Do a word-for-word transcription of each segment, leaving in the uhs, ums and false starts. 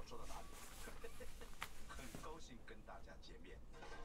说到哪里？很高兴跟大家见面。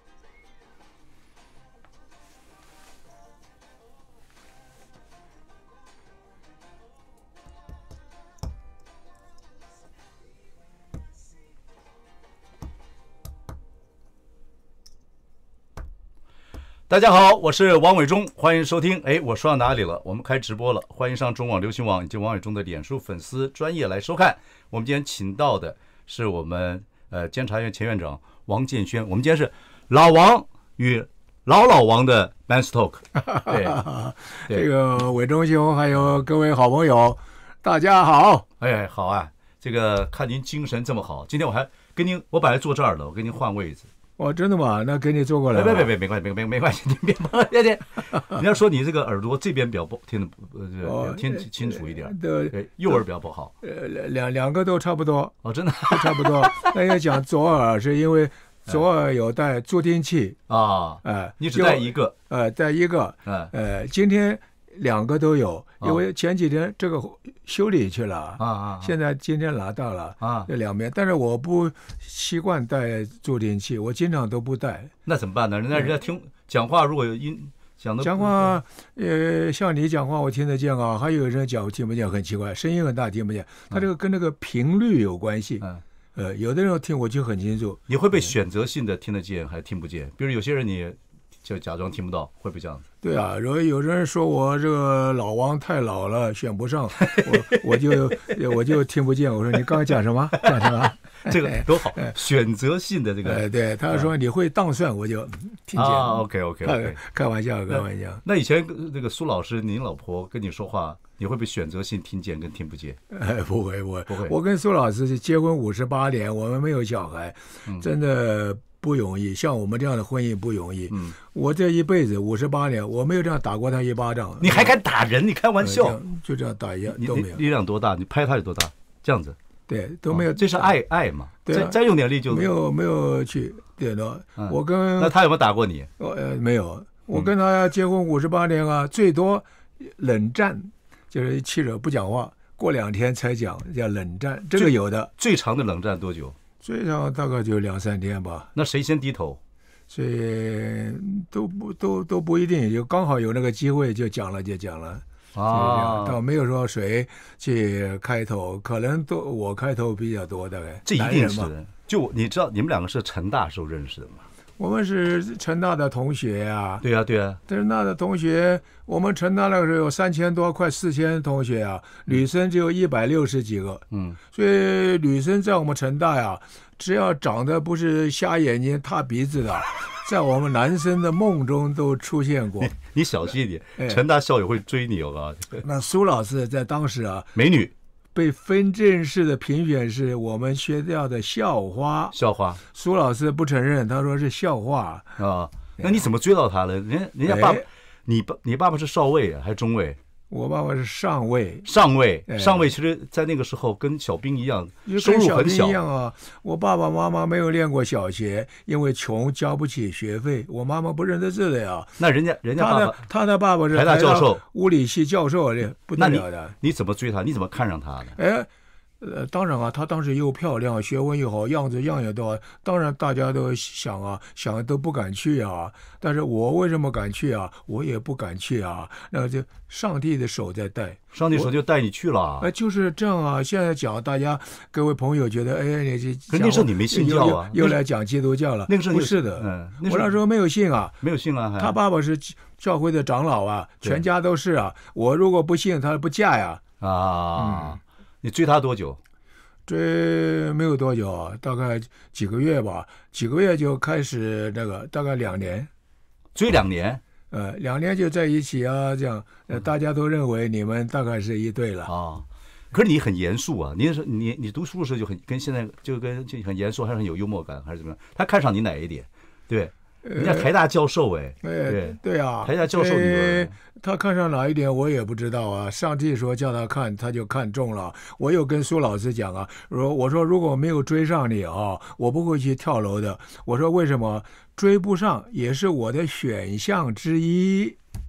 大家好，我是王伟忠，欢迎收听。哎，我说到哪里了？我们开直播了，欢迎上中网流行网以及王伟忠的脸书粉丝专业来收看。我们今天请到的是我们呃监察院前院长王建轩。我们今天是老王与老老王的 Man's Talk 对。 对，这个伟忠兄还有各位好朋友，大家好。 哎，好啊，这个看您精神这么好，今天我还跟您，我本来坐这儿了，我跟您换位置。 哦，真的吗？那给你坐过来。 别别别，没关系，没没没关系，你别忙，别别。你要说你这个耳朵这边比较不听得呃听清楚一点，对，右耳比较不好。 呃，两两个都差不多。 哦，真的都差不多。那要讲左耳，是因为左耳有带助听器啊，哎，你只带一个， 呃，带一个，呃，今天两个都有，因为前几天这个修理去了啊啊，现在今天拿到了啊，这两边，但是我不习惯带助听器，我经常都不带。 那怎么办呢？人家人家听讲话，如果有音讲的讲话，呃，像你讲话我听得见啊，还有人讲我听不见，很奇怪，声音很大听不见，它这个跟那个频率有关系。嗯，呃，有的人听我就很清楚。 你会不会选择性的听得见还听不见？比如有些人你就假装听不到，会不会这样子？ 对啊，如果有人说我这个老王太老了，选不上，我我就我就听不见。我说你刚才讲什么？讲什么？ 这个多好，选择性的这个。 呃，对，他说你会当算，我就听见。 啊 ，OK OK OK， 开玩笑，开玩笑。 那以前那个苏老师，您老婆跟你说话，你会不会选择性听见跟听不见？ 哎，不会，不会， 不会。 我跟苏老师结婚五十八年，我们没有小孩，真的。不容易，像我们这样的婚姻不容易。嗯，我这一辈子五十八年，我没有这样打过他一巴掌。 你还敢打人？你开玩笑？ 呃、就这样打一样都没有。 力量多大？你拍他有多大？这样子？ 对，都没有。 哦、这是爱爱嘛？ 对、啊， 再用点力就没有没有去对的。嗯、我跟那他有没有打过你？ 呃，没有。我跟他结婚五十八年啊，嗯、最多冷战，就是气着不讲话，过两天才讲，叫冷战。这个有的。 最长的冷战多久？ 最长大概就两三天吧。 那谁先低头？ 所以都不都都不一定，就刚好有那个机会就讲了就讲了啊，倒没有说谁去开头，可能都我开头比较多，大概这一定是。就你知道你们两个是成大时候认识的吗？ 我们是成大的同学啊。 对啊对啊， 成大的同学，我们成大那个时候有三千多，快四千同学啊，女生只有一百六十几个。嗯，所以女生在我们成大呀，只要长得不是瞎眼睛塌鼻子的，在我们男生的梦中都出现过。 你, 你小心一点，哎、成大校友会追你，我告诉你。 那苏老师在当时啊， 美女。 被分正式的评选是我们学校的校花。 校花， 苏老师不承认，他说是校花啊。那你怎么追到他了？人家人家爸爸，哎、你爸你爸爸是少尉还是中尉？ 我爸爸是上尉。 上尉，哎、上尉其实在那个时候跟小兵一样，收入很小一样啊。我爸爸妈妈没有练过小学，因为穷交不起学费。我妈妈不认得字的呀。 那人家人家爸爸， 他的他的爸爸是台大教授， 物理系教授，不得了的。 你, 你怎么追他？你怎么看上他的？ 哎。呃，当然啊，她当时又漂亮，学问又好，样子样也都好，当然大家都想啊，想都不敢去啊。但是我为什么敢去啊？我也不敢去啊。那就上帝的手在带， 上帝手就带你去了。 哎、呃，就是这样啊。现在讲，大家各位朋友觉得，哎，你这， 可是那时候你没信教啊， 又, 又, 又来讲基督教了。 那个时候不是的， 嗯， 那我那时候没有信啊， 没有信啊。 他爸爸是教会的长老啊，全家都是啊。我如果不信，他不嫁呀。 啊，嗯、你追他多久？ 追没有多久，大概几个月吧，几个月就开始那个，大概两年， 追两年， 呃，两年就在一起啊，这样，呃，大家都认为你们大概是一对了啊。 哦、可是你很严肃啊，你是你你读书的时候就很跟现在就跟就很严肃，还是很有幽默感，还是怎么样？他看上你哪一点？对。人家台大教授哎、 欸，哎，对对啊， 台大教授你， 他看上哪一点我也不知道啊。上帝说叫他看，他就看中了。我有跟苏老师讲啊，我我说如果没有追上你啊，我不会去跳楼的。我说为什么追不上也是我的选项之一。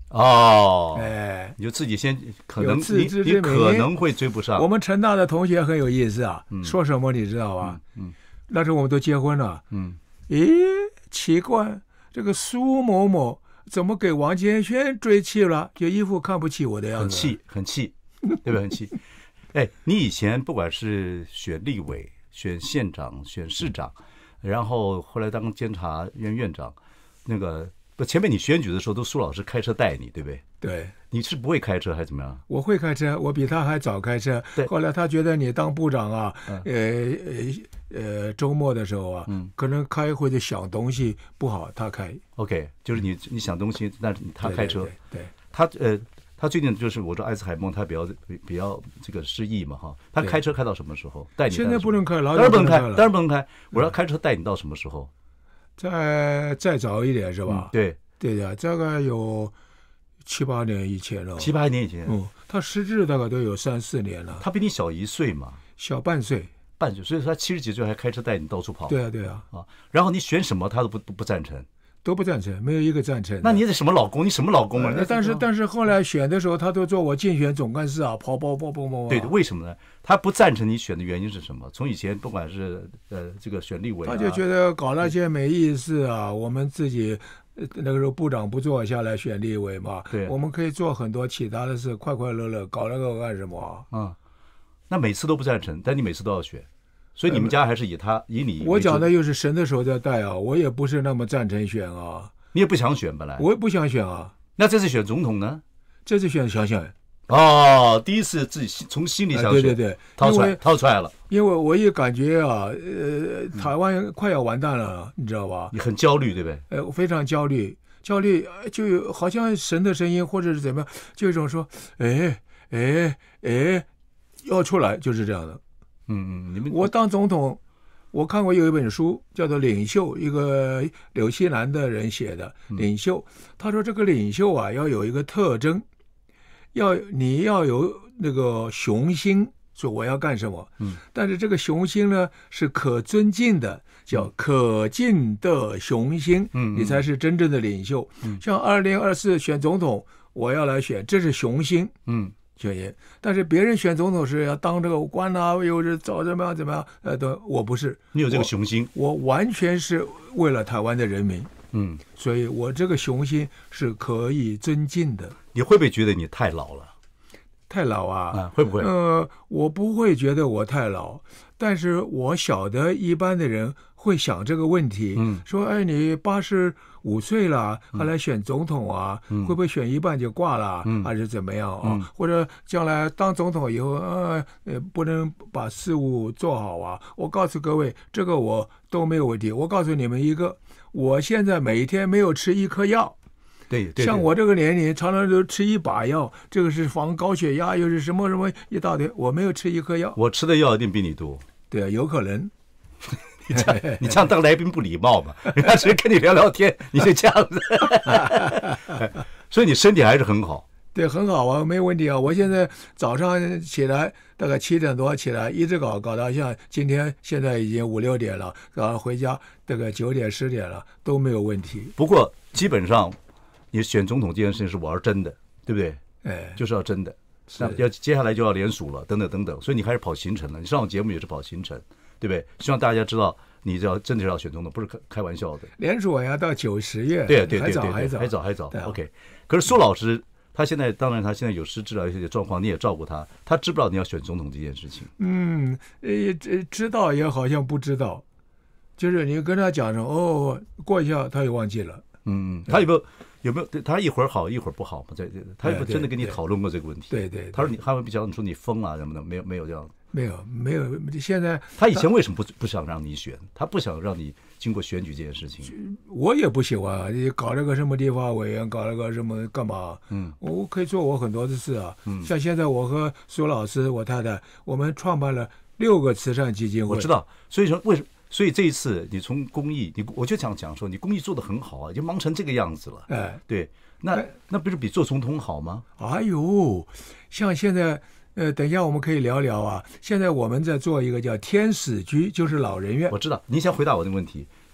哦， 哎， 你就自己先可能有自你你知之明可能会追不上。 我们成大的同学很有意思啊， 嗯说什么你知道吧？ 嗯嗯那时候我们都结婚了， 嗯， 咦，奇怪，这个苏某某怎么给王建轩追气了？就一副看不起我的样子， 很气很气，对不对？很气。哎，你以前不管是选立委、选县长、选市长，然后后来当监察院院长，那个不前面你选举的时候都苏老师开车带你，对不对？ 对。 你是不会开车还是怎么样？ 我会开车，我比他还早开车。 对后来他觉得你当部长啊， 嗯呃呃呃，周末的时候啊， 嗯可能开会的想东西不好，他开。 OK，就是你你想东西，但是他开车， 对对对他呃，他最近就是我说艾滋海默，他比较比比较这个失忆嘛哈，他开车开到什么时候？带你现在不能开，老当然不能开， 早不了当然不能开。我要开车带你到什么时候？ 再再早一点是吧？ 嗯对， 对的，大概有七八年以前了。 七八年以前， 嗯，他失智大概都有三四年了， 他比你小一岁嘛， 小半岁。 半岁，所以说他七十几岁还开车带你到处跑。 对啊对啊， 啊，然后你选什么他都不不不赞成， 都不赞成，没有一个赞成的。 那你得什么老公？你什么老公啊？ 呃但是但是后来选的时候，他都做我竞选总干事啊，跑跑跑跑跑。 对，为什么呢？他不赞成你选的原因是什么？从以前不管是呃这个选立委、啊， 他就觉得搞那些没意思啊。我们自己呃那个时候部长不做下来选立委嘛， 对， 我们可以做很多其他的事，快快乐乐，搞那个干什么啊？ 嗯，那每次都不赞成，但你每次都要选，所以你们家还是以他以你。 我讲的又是神的手在带啊，我也不是那么赞成选啊。 你也不想选本来， 我也不想选啊。 那这次选总统呢？ 这次选想选。 哦，第一次自己从心里想选， 对对对， 掏出来掏出来了。 因为我也感觉啊，呃，台湾快要完蛋了，你知道吧？ 你很焦虑，对不对？ 呃，非常焦虑，焦虑就有好像神的声音，或者是怎么样，就有一种说，哎哎哎，要出来，就是这样的。 嗯嗯，你们我当总统，我看过有一本书叫做《领袖》，一个纽西兰的人写的《领袖》，他说这个领袖啊要有一个特征。要你要有那个雄心，说我要干什么， 嗯， 但是这个雄心呢是可尊敬的，叫可敬的雄心， 嗯， 你才是真正的领袖。 嗯， 像二零二四选总统，我要来选，这是雄心， 嗯， 选人。但是别人选总统是要当这个官啊，又是找怎么样怎么样，呃，都我不是， 你有这个雄心， 我，我完全是为了台湾的人民。 嗯， 所以我这个雄心是可以尊敬的。 你会不会觉得你太老了？ 太老啊？ 啊，会不会？ 呃，我不会觉得我太老，但是我晓得一般的人会想这个问题， 嗯， 说，哎，你八十五岁了，还来选总统啊？ 嗯、 会不会选一半就挂了， 嗯、 还是怎么样啊？ 嗯、 或者将来当总统以后，呃，呃，不能把事务做好啊？我告诉各位，这个我都没有问题。我告诉你们一个。我现在每天没有吃一颗药， 对，对， 像我这个年龄，常常都吃一把药，这个是防高血压，又是什么什么一大堆，我没有吃一颗药。 我吃的药一定比你多。 对啊，有可能。 你这样，你这样当来宾不礼貌嘛？人家谁跟你聊聊天，你就这样子。所以你身体还是很好。 对，很好啊，没问题啊。我现在早上起来大概七点多起来，一直搞搞到像今天现在已经五六点了，然后回家大概九点十点了都没有问题。 不过基本上，你选总统这件事情是玩真的，对不对？ 哎， 就是要真的。那要接下来就要联署了，等等等等，所以你开始跑行程了。你上我节目也是跑行程，对不对？希望大家知道，你要真的是要选总统，不是开开玩笑的。 联署要到九十月， 对对对， 还早还早还早还早。 啊、 OK， 可是苏老师。他现在当然，他现在有失智了一些状况，你也照顾他。他知不知道你要选总统这件事情？ 嗯，呃，知道也好像不知道，就是你跟他讲说，哦，过一下他也忘记了。 嗯，他有没有有没有？他一会儿好一会儿不好嘛？在他有没有真的跟你讨论过这个问题？ 对 对, 对， 他说你，他会比较你说你疯啊什么的，没有没有这样。 没有没有，现在他以前为什么不不想让你选？他不想让你经过选举这件事情。 我也不喜欢，你搞那个什么地方委员，搞那个什么干嘛？ 嗯， 我可以做我很多的事啊。 嗯， 像现在我和苏老师，我太太，我们创办了六个慈善基金会。 我知道，所以说为什么？所以这一次你从公益，你我就想讲说，你公益做得很好啊，已经忙成这个样子了。 哎， 对，那那不是比做总统好吗？ 哎呦，像现在。呃，等一下我们可以聊聊啊。现在我们在做一个叫天使居，就是老人院。 我知道，您先回答我的问题。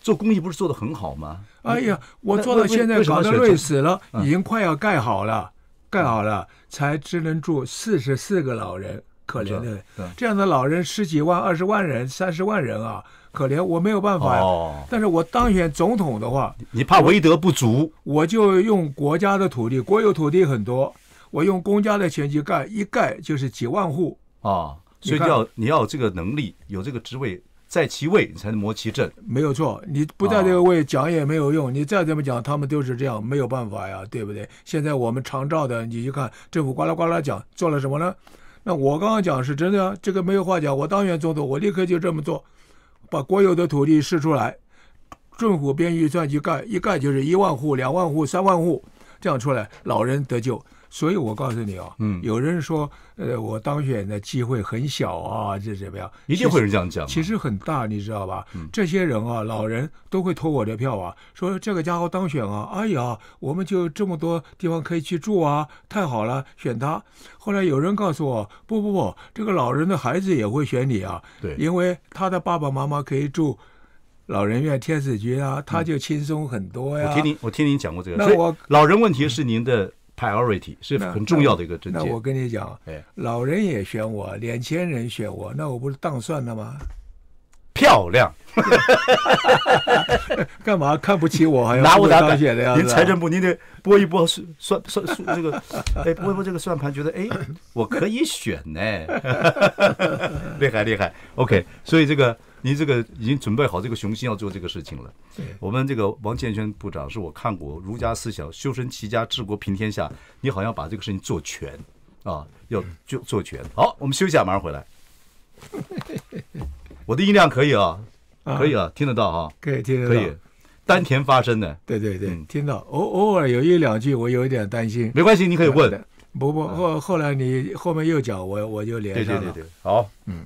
做公益不是做得很好吗？ 哎呀，我做到现在搞得累死了，已经快要盖好了，盖好了才只能住四十四个老人，可怜的这样的老人十几万、二十万人、三十万人啊，可怜，我没有办法呀。哦、但是我当选总统的话， 你怕为德不足， 我, 我就用国家的土地，国有土地很多，我用公家的钱去盖，一盖就是几万户啊。哦所以要你要有这个能力，有这个职位，在其位，你才能谋其政。 没有错，你不在这个位讲也没有用，你再怎么讲，他们都是这样，没有办法呀，对不对？现在我们常照的，你去看政府呱啦呱啦讲，做了什么呢？那我刚刚讲是真的，这个没有话讲。我当选总统，我立刻就这么做，把国有的土地释出来，政府编预算去盖，一盖就是一万户、两万户、三万户，这样出来，老人得救。所以我告诉你啊，嗯，有人说，呃，我当选的机会很小啊，这怎么样？ 一定会有人这样讲， 其实很大，你知道吧？嗯、这些人啊，老人都会投我的票啊，说这个家伙当选啊，哎呀，我们就这么多地方可以去住啊，太好了，选他。后来有人告诉我，不不不，这个老人的孩子也会选你啊， 对， 因为他的爸爸妈妈可以住老人院、天使局啊，他就轻松很多呀。 我听您，我听您讲过这个，那我老人问题是您的。priority 是很重要的一个政见。 那我跟你讲，哎，老人也选我，年轻人选我，那我不是当算了吗？ 漂亮！ 干嘛看不起我？还要拿我当当选的样子？ 您财政部，您得拨一拨算算算这个，哎，拨一拨这个算盘，觉得哎，我可以选呢，厉害厉害。OK， 所以这个。您这个已经准备好这个雄心要做这个事情了。我们这个王建煊部长是我看过儒家思想修身齐家治国平天下，你好像把这个事情做全啊，要就做全。好，我们休息一下，马上回来。我的音量可以啊，可以啊，听得到啊， 可以听得到， 可以，丹田发声的。 对对对，嗯、听到。偶偶尔有一两句我有一点担心， 没关系，你可以问。 不不，后后来你后面又讲，我我就连上了。 对对对对，好，嗯。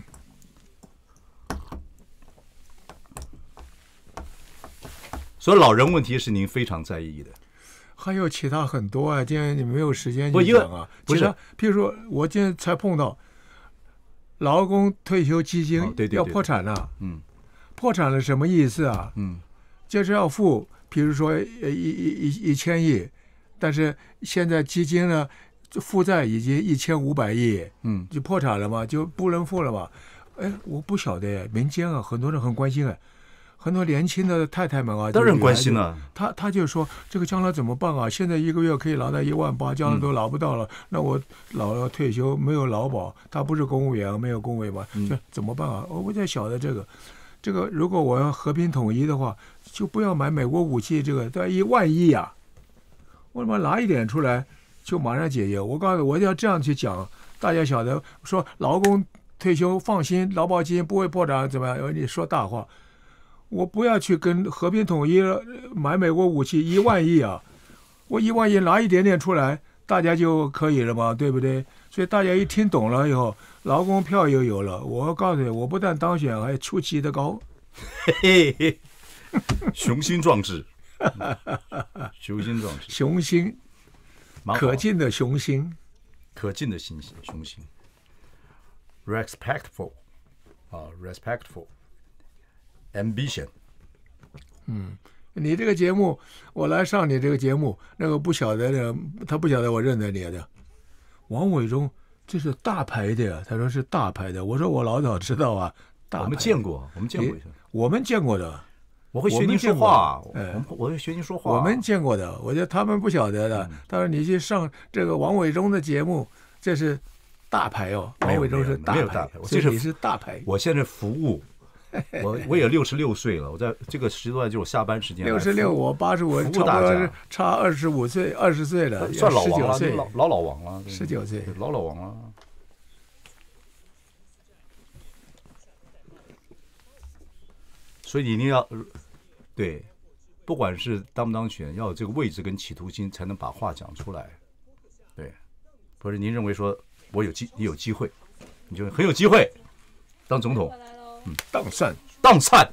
所以老人问题是您非常在意的， 还有其他很多啊，今天你没有时间去讲啊。 不是， 譬如说我今天才碰到劳工退休基金要破产了，嗯，破产了什么意思啊？嗯，就是要付，比如说一一一一千亿，但是现在基金呢负债已经一千五百亿，嗯，就破产了嘛，就不能付了嘛。哎，我不晓得，民间啊，很多人很关心哎。很多年轻的太太们啊， 当然关心了。 他他就说这个将来怎么办啊？现在一个月可以拿到一万八，将来都拿不到了。嗯、那我老了退休没有劳保，他不是公务员，没有公委嘛，这怎么办啊？我在晓得这个，这个如果我要和平统一的话，就不要买美国武器，这个对一万亿啊，我他妈拿一点出来就马上解决。我告诉你，我要这样去讲，大家晓得说劳工退休放心，劳保基金不会破产，怎么样？你说大话。我不要去跟和平统一买美国武器一万亿啊，我一万亿拿一点点出来，大家就可以了嘛，对不对？所以大家一听懂了以后，劳工票又有了。我告诉你，我不但当选，还出奇的高， 嘿嘿嘿，雄心壮志，雄心壮志， 雄心，可敬的雄心， 可敬的雄心，雄心 ，respectful 啊 ，respectful。Ambition， 嗯，你这个节目，我来上你这个节目，那个不晓得的，他不晓得我认得你的，王伟忠，这是大牌的呀，他说是大牌的，我说我老早知道啊，大牌我们见过，我们见过一下， 我们见过的， 我会学您说话，哎，我会学您说话， 我们见过的，我觉得他们不晓得的，他说你去上这个王伟忠的节目，这是大牌哦，王伟忠是大牌，这是你是大牌， 我现在服务。我我也六十六岁了，我在这个时段就是我下班时间。 六十六，我八十五，差不多差二十五岁，二十岁了， 算老王了，老老老王了， 十九岁， 老老王了。所以你一定要对，不管是当不当选，要有这个位置跟企图心，才能把话讲出来。对，不是您认为说我有机，你有机会，你就很有机会当总统。 嗯，当散， 当散。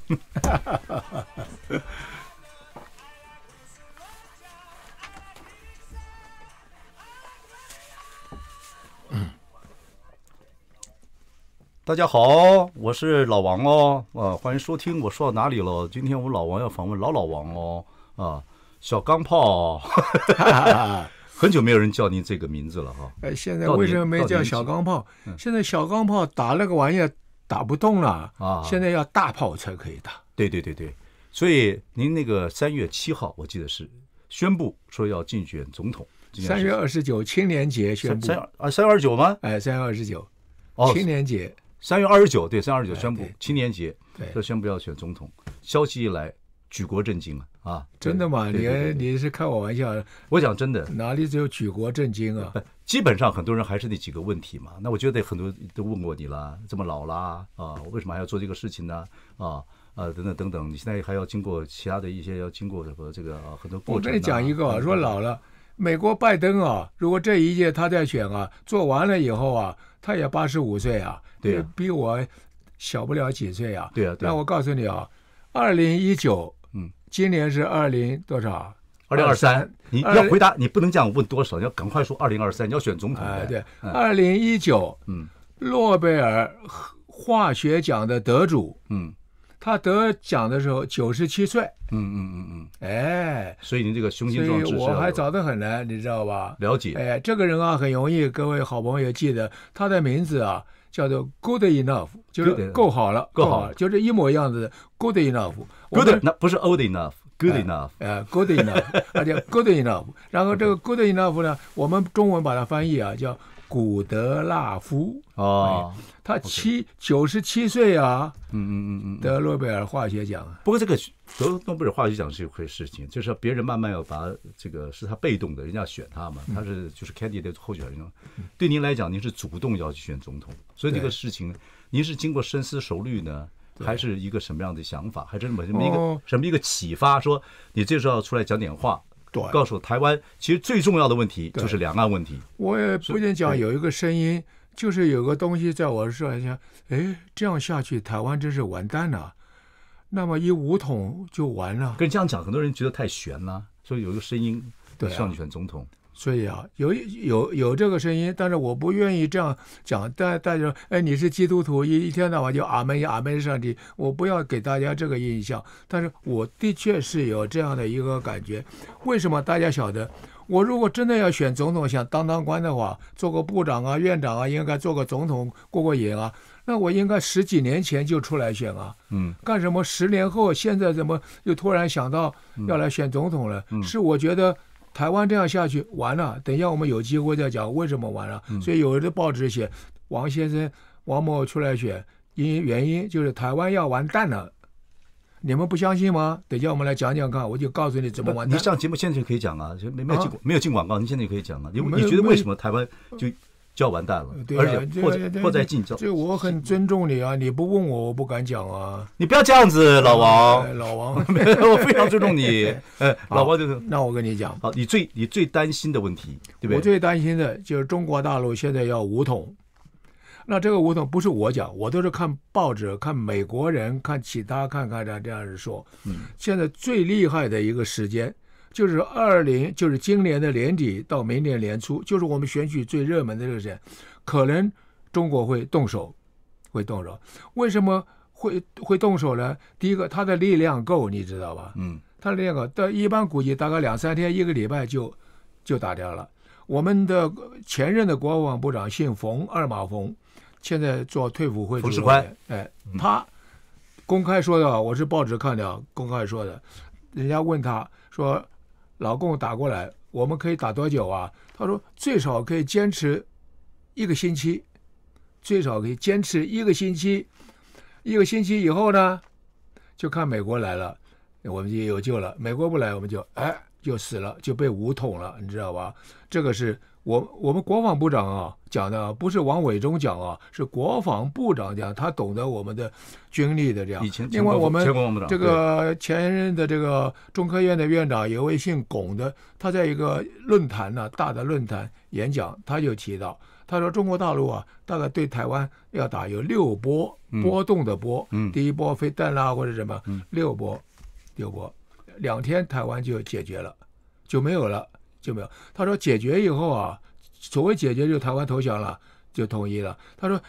大家好，我是老王哦，啊，欢迎收听。我说到哪里了？今天我们老王要访问老老王哦，啊，小钢炮，很久没有人叫您这个名字了哈。 哎，现在为什么没叫小钢炮？现在小钢炮打那个玩意儿打不动了啊，现在要大炮才可以打。 对对对对，所以您那个三月七号，我记得是宣布说要竞选总统。 三月二十九青年节宣布。 三啊，三月二十九吗？ 哎，三月二十九， 哦， 青年节。 三月二十九，对，三月二十九宣布青年节， 对， 就宣布要选总统。消息一来，举国震惊了啊！ 真的吗？你你是开我玩笑？ 我讲真的， 哪里只有举国震惊啊？ 基本上很多人还是那几个问题嘛。那我觉得很多人都问过你了，这么老啦啊，我为什么还要做这个事情呢？啊啊，等等等等，你现在还要经过其他的一些要经过这个这个、啊、很多过程、啊。 我跟你讲一个、啊，说老了，美国拜登啊，如果这一届他再选啊，做完了以后啊，他也八十五岁啊， 对啊， 比我小不了几岁啊。 对啊，对啊。 那我告诉你啊，二零一九，嗯，今年是二零多少？ 二零二三。你要回答，你不能这样问多少，你要赶快说二零二三，你要选总统。 哎，对，二零一九，嗯，诺贝尔化学奖的得主，嗯。他得奖的时候九十七岁， 嗯嗯嗯嗯， 哎， 所以您这个雄心壮志， 所以我还早得很呢，你知道吧？ 了解， 哎，这个人啊很容易，各位好朋友记得他的名字啊，叫做 Good Enough， 就是够好了， 够好， 就是一模一样的 Good Enough。Good 那不是 Old Enough。Good enough， 呃 ，Good enough， 而且 Good enough， 然后这个 Good enough 呢，我们中文把它翻译啊，叫古德拉夫。 哦， 他七九十七岁啊， 嗯嗯嗯嗯， 得诺贝尔化学奖。 不过这个得诺贝尔化学奖是一回事情，就是别人慢慢要把这个是他被动的，人家选他嘛，他是就是 candidate 候选人。对您来讲，您是主动要去选总统，所以这个事情您是经过深思熟虑呢？还是一个什么样的想法？还是什么一个什么一个启发？说你这时候要出来讲点话， 对， 告诉台湾，其实最重要的问题就是两岸问题。 我也不仅讲有一个声音，就是有个东西在我说一下，哎，这样下去，台湾真是完蛋了。那么一武统就完了。 跟你这样讲，很多人觉得太悬了，所以有一个声音， 对， 希望你选总统。 所以啊，有有有这个声音，但是我不愿意这样讲。大大家说，哎，你是基督徒，一一天到晚就阿门阿门上帝，我不要给大家这个印象。但是我的确是有这样的一个感觉。为什么大家晓得？我如果真的要选总统，想当当官的话，做个部长啊、院长啊，应该做个总统过过瘾啊。那我应该十几年前就出来选啊。嗯。干什么？十年后，现在怎么又突然想到要来选总统了？嗯、是我觉得。台湾这样下去完了，等一下我们有机会再讲为什么完了。所以有的报纸写王先生王某出来选，因原因就是台湾要完蛋了。你们不相信吗？等一下我们来讲讲看，我就告诉你怎么完蛋。 你上节目现在就可以讲啊，没没有进、啊、没有进广告，你现在就可以讲啊。你你觉得为什么台湾就就要完蛋了？ 对啊、而且迫迫在近照。 这我很尊重你啊，你不问我，我不敢讲啊。 你不要这样子，老王。 哎、老王， 我非常尊重你。哎，老王就是。 那我跟你讲， 好，你最你最担心的问题，对不对？ 我最担心的就是中国大陆现在要武统。那这个武统不是我讲，我都是看报纸、看美国人、看其他看看这样子说。嗯。现在最厉害的一个时间。就是二零，就是今年的年底到明年年初，就是我们选举最热门的这个时间，可能中国会动手，会动手。为什么会会动手呢？第一个，他的力量够，你知道吧？嗯，他的力量够，但一般估计大概两三天、一个礼拜就就打掉了。我们的前任的国防部长姓冯，二马冯，现在做退辅会主任。 冯世宽， 哎，他公开说的，我是报纸看的，公开说的。人家问他说。老共打过来，我们可以打多久啊？他说最少可以坚持一个星期，最少可以坚持一个星期。一个星期以后呢，就看美国来了，我们就有救了；美国不来，我们就哎就死了，就被武统了，你知道吧？这个是我我们国防部长啊讲的，不是王伟忠讲啊，是国防部长讲，他懂得我们的军力的这样。另外我们这个前任的这个中科院的院长有位姓龚的，他在一个论坛呢、啊、大的论坛演讲，他就提到，他说中国大陆啊大概对台湾要打有六波波动的波，嗯、第一波飞弹啦或者什么，嗯、六波六波，两天台湾就解决了，就没有了。就没有。他说解决以后啊，所谓解决就台湾投降了，就统一了。他说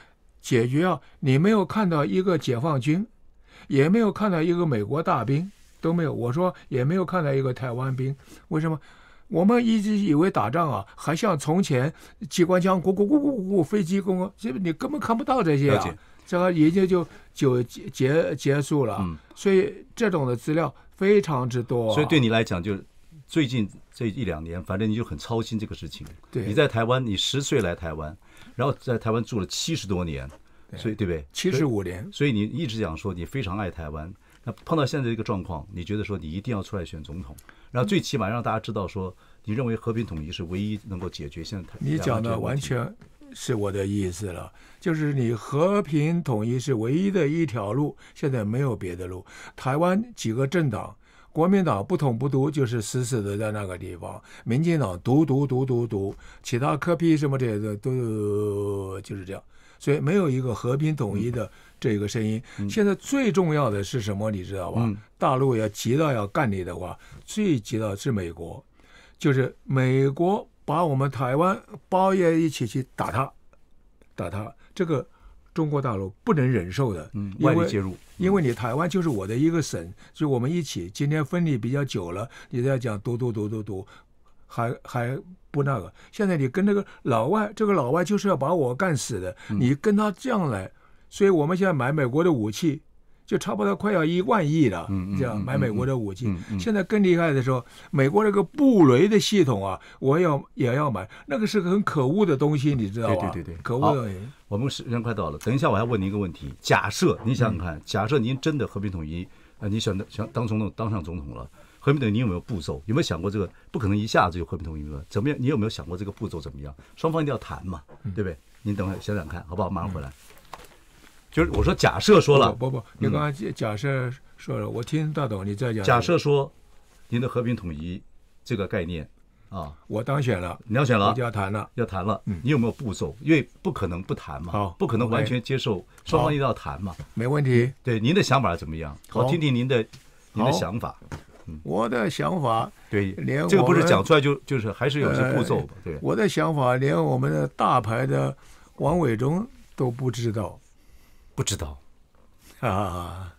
解决啊，你没有看到一个解放军，也没有看到一个美国大兵，都没有。我说也没有看到一个台湾兵，为什么？我们一直以为打仗啊，还像从前机关枪咕咕咕咕咕咕，飞机咕咕，这你根本看不到这些啊。这个已经就就结结束了，嗯，所以这种的资料非常之多、啊。 所以对你来讲，就最近这一两年，反正你就很操心这个事情。 对， 你在台湾，你十岁来台湾，然后在台湾住了七十多年，所以对不对？ 七十五年。 所以你一直讲说你非常爱台湾。那碰到现在这个状况，你觉得说你一定要出来选总统，然后最起码让大家知道说，你认为和平统一是唯一能够解决现在台湾。 你讲的完全是我的意思了，就是你和平统一是唯一的一条路，现在没有别的路。台湾几个政党，国民党不统不独，就是死死的在那个地方；民进党独独独独独，其他科批什么这些都就是这样。所以没有一个和平统一的这个声音。嗯、现在最重要的是什么？你知道吧？嗯、大陆要急到要干你的话，最急的是美国，就是美国把我们台湾包也一起去打他，打他。这个中国大陆不能忍受的， 嗯，外力介入， 因为你台湾就是我的一个省，就我们一起。今天分离比较久了，你在讲独独独独独，还还。不那个，现在你跟那个老外，这个老外就是要把我干死的，你跟他这样来，所以我们现在买美国的武器，就差不多快要一万亿了，这样买美国的武器。现在更厉害的时候，美国那个布雷的系统啊，我要也要买，那个是个很可恶的东西，你知道吧？ 对对对对， 可恶的东西。 我们时间快到了，等一下我还问您一个问题：假设你想想看，假设您真的和平统一，呃，你想想当总统当上总统了。和平统一，你有没有步骤？有没有想过这个？不可能一下子就和平统一了，怎么样？你有没有想过这个步骤怎么样？双方一定要谈嘛，对不对？您等会想想看，好不好？马上回来。就是我说，假设说了， 不不，不你刚刚假设说了，我听得懂。你再讲。 假设说，您的和平统一这个概念啊， 我当选了， 你要选了， 就要谈了， 要谈了。你有没有步骤？因为不可能不谈嘛， 好， 不可能完全接受，双方一定要谈嘛。 没问题。 对，您的想法怎么样？我听听您的您的想法。 我的想法， 对， 连这个不是讲出来就就是还是有些步骤吧，对。 我的想法连我们的大牌的王伟忠都不知道， 不知道啊？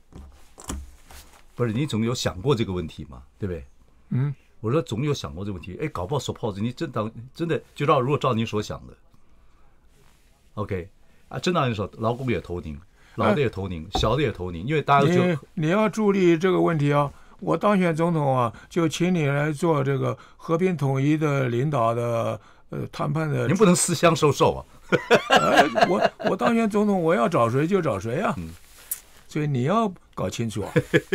不是，你总有想过这个问题嘛，对不对？ 嗯， 我说总有想过这个问题，哎，搞不好手炮子，你真当真的就照如果照你所想的 ，OK 啊，真当你说，劳工也投您，老的也投您，小的也投您，因为大家都觉得你要注意这个问题啊。我当选总统啊，就请你来做这个和平统一的领导的呃谈判的。 您不能私相授受啊！ 哎、我我当选总统，我要找谁就找谁啊！嗯、所以你要搞清楚啊。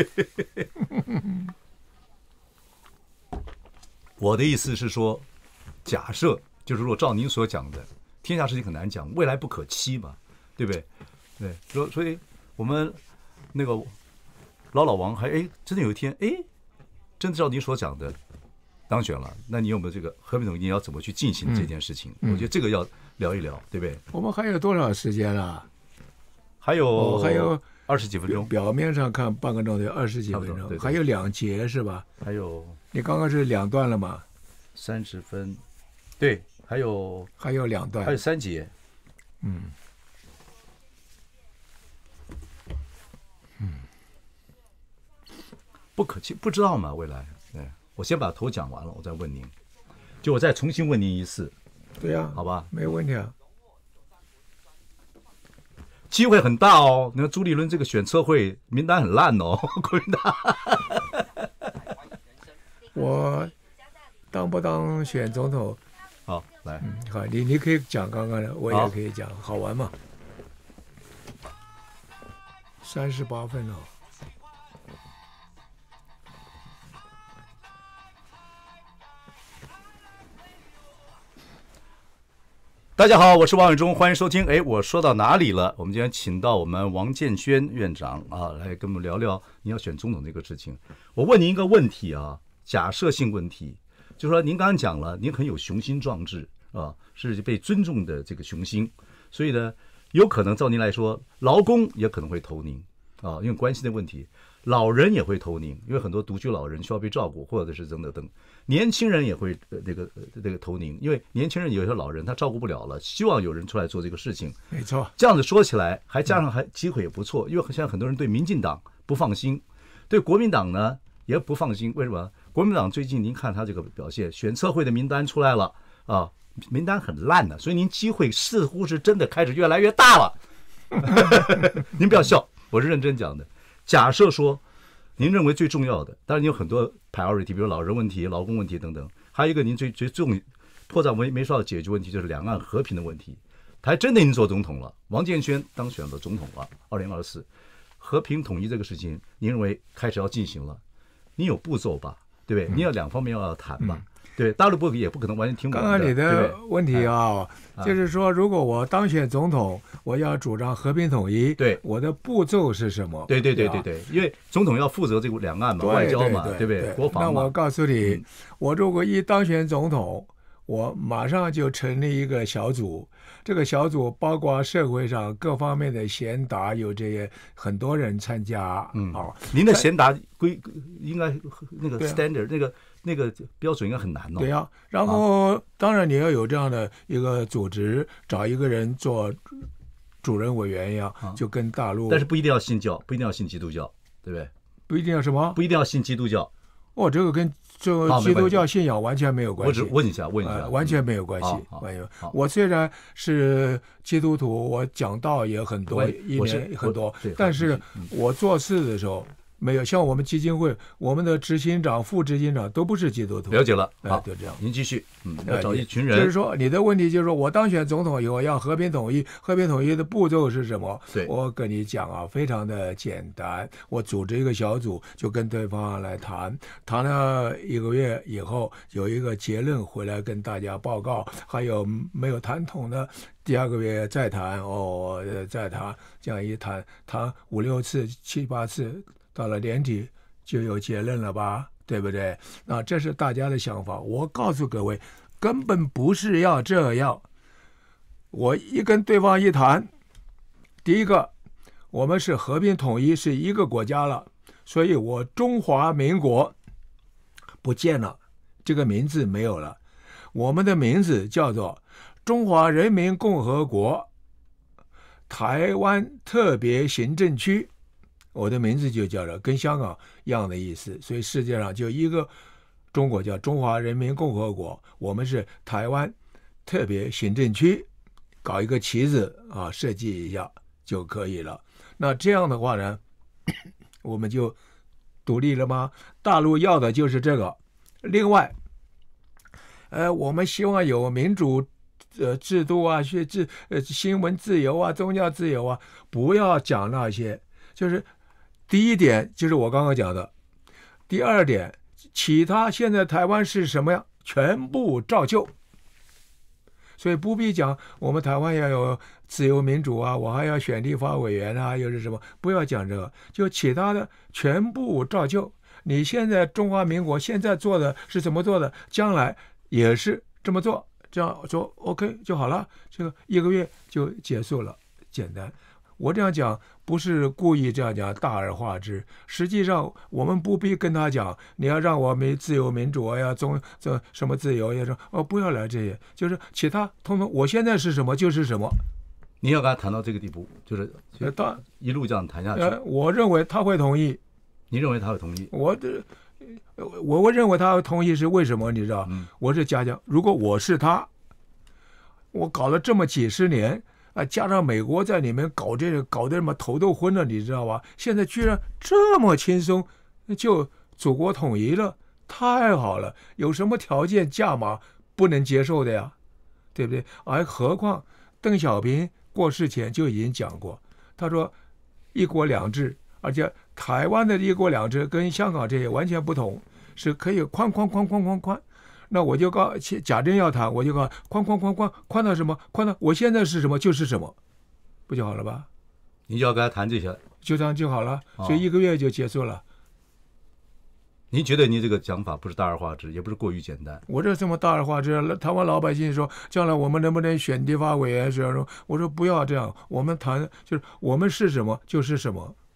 我的意思是说，假设就是说，照您所讲的，天下事情很难讲，未来不可期嘛，对不对？对，所所以我们那个。老老王还哎，真的有一天哎，真的照您所讲的当选了，那你有没有这个和平统一？你要怎么去进行这件事情？嗯、我觉得这个要聊一聊，对不对？ 我们还有多少时间了？ 还有、 哦、还有二十几分钟。 表面上看半个钟头，二十几分钟，对对还有两节是吧？ 还有， 你刚刚是两段了吗？ 三十分，对，还有还有两段， 还有三节， 嗯。 不可期，不知道嘛？未来，对，我先把头讲完了，我再问您，就我再重新问您一次， 对呀、啊， 好吧， 没问题啊， 机会很大哦。那个朱立伦这个选测会名单很烂哦，国民党。 我当不当选总统？ 好，来， 嗯、好，你你可以讲刚刚的，我也可以讲，好玩嘛。三十八分哦。 大家好，我是王伟忠，欢迎收听。哎，我说到哪里了？我们今天请到我们王建轩院长啊，来跟我们聊聊你要选总统这个事情。我问您一个问题啊，假设性问题，就是说您刚刚讲了，您很有雄心壮志啊，是被尊重的这个雄心，所以呢，有可能照您来说，劳工也可能会投您啊，因为关系的问题。 老人也会投宁，因为很多独居老人需要被照顾，或者是等等等。年轻人也会呃那个呃那个投宁，因为年轻人有些老人他照顾不了了，希望有人出来做这个事情。 没错， 这样子说起来，还加上还机会也不错，因为现在很多人对民进党不放心，对国民党呢也不放心。为什么？国民党最近您看他这个表现，选测会的名单出来了啊，名单很烂的，所以您机会似乎是真的开始越来越大了。您不要笑，我是认真讲的。假设说，您认为最重要的，当然你有很多 priority， 比如老人问题、劳工问题等等，还有一个您最最重迫在眉眉梢的解决问题，就是两岸和平的问题。还真的您做总统了，王建煊当选了总统了，二零二四，和平统一这个事情，您认为开始要进行了？你有步骤吧，对不对？你要两方面要谈吧。嗯对，大陆不也不可能完全听我的。 刚刚你的问题啊，哎、就是说，如果我当选总统，我要主张和平统一， 对， 我的步骤是什么？ 对对对对对，因为总统要负责这个两岸嘛，外交嘛，对不对？国防嘛。 那我告诉你，嗯、我如果一当选总统，我马上就成立一个小组，这个小组包括社会上各方面的贤达，有这些很多人参加。嗯，哦， 您的贤达规应该那个 standard、啊、那个。那个标准应该很难哦。 对呀、啊，然后、啊、当然你要有这样的一个组织，找一个人做主任委员呀，啊、就跟大陆。 但是不一定要信教，不一定要信基督教，对不对？ 不一定要什么？ 不一定要信基督教。 哦，这个跟这个基督教信仰完全没有关系。 我只问一下，问一下， 呃、完全没有关系。完全。我虽然是基督徒，我讲道也很多，一年很多，但是我做事的时候。没有，像我们基金会，我们的执行长、副执行长都不是基督徒。 了解了， 好，就这样。 您继续，嗯，要找一群人。 就是说，你的问题就是说我当选总统以后要和平统一，和平统一的步骤是什么？ 对， 我跟你讲啊，非常的简单。我组织一个小组，就跟对方来谈，谈了一个月以后，有一个结论回来跟大家报告。还有没有谈通的？第二个月再谈，哦，再谈，这样一谈，谈五六次、七八次。到了年底就有结论了吧，对不对？那这是大家的想法。我告诉各位，根本不是要这样。我一跟对方一谈，第一个，我们是和平统一，是一个国家了，所以我中华民国不见了，这个名字没有了，我们的名字叫做中华人民共和国台湾特别行政区。我的名字就叫做跟香港一样的意思，所以世界上就一个中国叫中华人民共和国，我们是台湾特别行政区，搞一个旗子啊，设计一下就可以了。那这样的话呢，我们就独立了吗？大陆要的就是这个。另外，呃，我们希望有民主呃制度啊，学制呃新闻自由啊，宗教自由啊，不要讲那些，就是。第一点就是我刚刚讲的，第二点，其他现在台湾是什么样，全部照旧。所以不必讲我们台湾要有自由民主啊，我还要选立法委员啊，又是什么？不要讲这个，就其他的全部照旧。你现在中华民国现在做的是怎么做的，将来也是这么做，这样说 OK 就好了，这个一个月就结束了，简单。我这样讲不是故意这样讲大而化之，实际上我们不必跟他讲你要让我们自由民主啊，要宗这什么自由，要说哦不要来这些，就是其他通通我现在是什么就是什么。 您要跟他谈到这个地步，就是当一路这样谈下去。 呃，我认为他会同意。 你认为他会同意？ 我的我我认为他会同意是为什么？你知道？嗯、我是假讲，如果我是他，我搞了这么几十年。啊，加上美国在里面搞这个，搞得什么头都昏了，你知道吧？现在居然这么轻松就祖国统一了，太好了！有什么条件价码不能接受的呀？对不对？而何况邓小平过世前就已经讲过，他说一国两制，而且台湾的一国两制跟香港这些完全不同，是可以宽宽宽宽宽宽。那我就告假真要谈，我就告宽宽宽宽宽到什么？宽到我现在是什么就是什么，不就好了吧？ 你就要跟他谈这些， 就这样就好了，所以一个月就结束了。哦、 您觉得您这个讲法不是大而化之，也不是过于简单？ 我这这么大而化之，台湾老百姓说，将来我们能不能选立法委员？说，我说不要这样，我们谈就是我们是什么就是什么。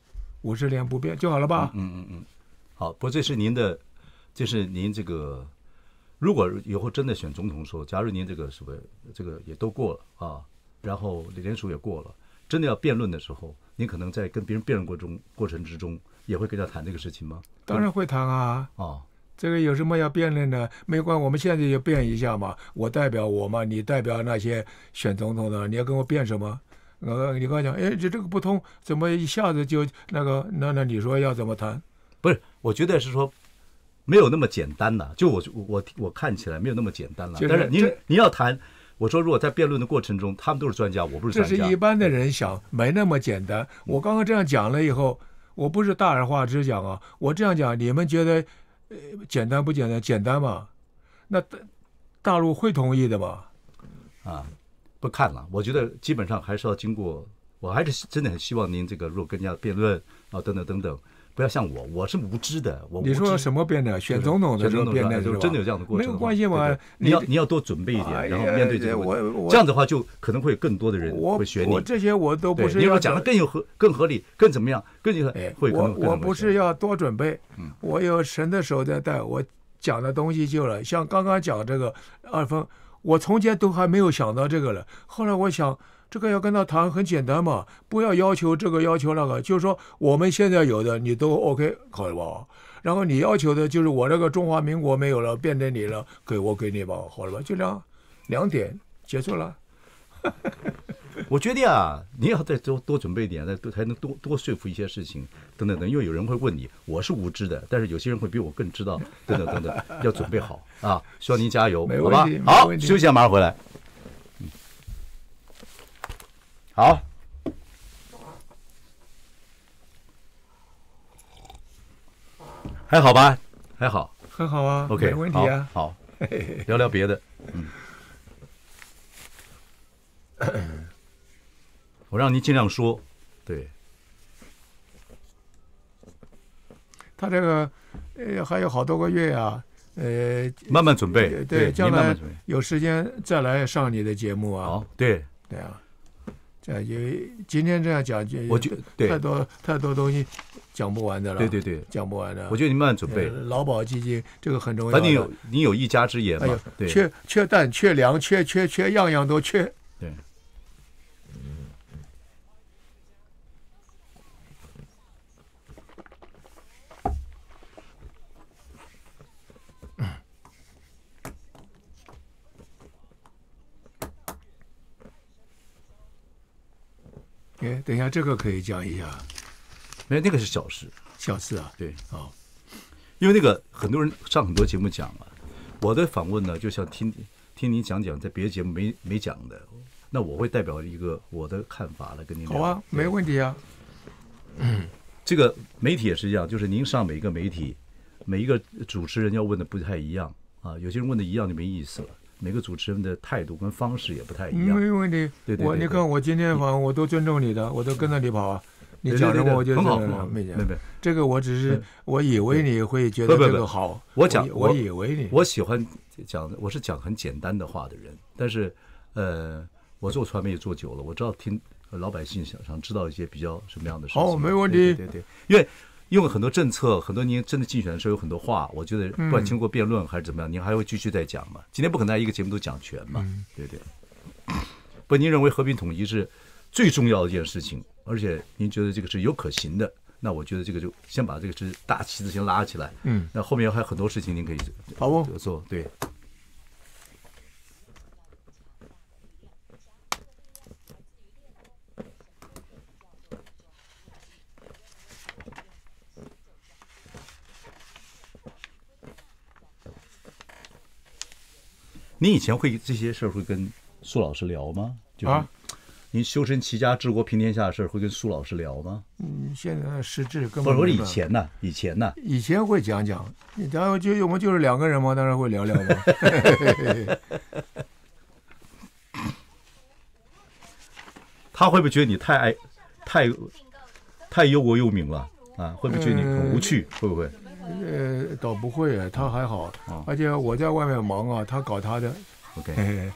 五十年不变就好了吧？ 嗯嗯嗯，好，不过这是您的，这是您这个，如果以后真的选总统的时候，假如您这个什么这个也都过了啊，然后联署也过了，真的要辩论的时候，您可能在跟别人辩论过中过程之中，也会跟他谈这个事情吗？ 当然会谈啊。 哦， 这个有什么要辩论的？没关，我们现在就辩一下嘛。我代表我嘛，你代表那些选总统的，你要跟我辩什么？呃，你跟我讲，哎，这这个不通，怎么一下子就那个？那那你说要怎么谈？ 不是，我觉得是说没有那么简单了。就我我我看起来没有那么简单了。但是您您要谈，我说如果在辩论的过程中，他们都是专家，我不是专家。 这是一般的人想，没那么简单。我刚刚这样讲了以后，我不是大而化之讲啊，我这样讲，你们觉得呃简单不简单？简单嘛？那大大陆会同意的嘛？ 啊。不看了，我觉得基本上还是要经过，我还是真的很希望您这个如果跟人家辩论啊等等等等，不要像我，我是无知的。我你说什么辩论？选总统的时候辩论是吧？ 真的有这样的过程？ 没有关系嘛。 对对你要你要多准备一点，然后面对这个问题。这样的话，就可能会有更多的人会选你。 我这些我都不是。 你要讲的更有合、更合理、更怎么样、更会可能。 我我不是要多准备，我有神的手在带我讲的东西就了。像刚刚讲这个二分。我从前都还没有想到这个了，后来我想，这个要跟他谈很简单嘛，不要要求这个要求那个，就是说我们现在有的你都 OK 好了吧？然后你要求的就是我这个中华民国没有了，变成你了，给我给你吧，好了吧？就这样，两点结束了。 我觉得啊，你要再多多准备一点，再才能多多说服一些事情，等等等。因为有人会问你，我是无知的，但是有些人会比我更知道，等等等等，要准备好啊！希望您加油，好吧？好，休息一下，马上回来。嗯，好，还好吧？还好， 很好啊 ，OK， 没问题啊。 好，好聊聊别的，嗯。我让您尽量说，对。 他这个呃还有好多个月啊，呃， 慢慢准备， 对， 对将来有时间再来上你的节目啊。 好，对， 对啊，这样就今天这样讲，就我觉得太多太多东西讲不完的了。 对对对， 讲不完的。 我觉得你慢慢准备。 劳保基金这个很重要。 反正你有你有一家之言嘛，对， 缺缺蛋、缺粮、缺缺缺，样样都缺。 对。 哎，等一下，这个可以讲一下。 没，那个是小事， 小事啊。 对， 哦， 因为那个很多人上很多节目讲啊，我的访问呢，就像听听您讲讲，在别的节目没没讲的，那我会代表一个我的看法来跟您聊。 好啊，没问题啊。 嗯，这个媒体也是一样，就是您上每一个媒体，每一个主持人要问的不太一样啊，有些人问的一样就没意思了。每个主持人的态度跟方式也不太一样。 没问题， 对对， 我你看我今天访我都尊重你的，我都跟着你跑啊。你讲什么我就很好，很好， 没讲。 没没， 这个我只是我以为你会觉得这个好。 我讲， 我以为你， 我喜欢讲，我是讲很简单的话的人。但是，呃，我做传媒也做久了，我知道听老百姓想想知道一些比较什么样的事情。 哦，没问题。 对对，因为因为很多政策，很多您真的竞选的时候有很多话，我觉得不管经过辩论还是怎么样，您还会继续再讲嘛。今天不可能一个节目都讲全嘛，对对。不，您认为和平统一是最重要的一件事情，而且您觉得这个是有可行的，那我觉得这个就先把这个是大旗子先拉起来，嗯，那后面还有很多事情您可以好不做，对。你以前会这些事儿会跟苏老师聊吗？就是啊， 您修身齐家治国平天下的事儿会跟苏老师聊吗？ 嗯，现在实质根本不是，我是以前呢，以前呢， 以前会讲讲，然后就我们就是两个人嘛，当然会聊聊嘛。 他会不会觉得你太爱、太太忧国忧民了啊？会不会觉得你很无趣？会不会？ 呃，倒不会，他还好，哦、而且我在外面忙啊，他搞他的。 OK 嘿嘿。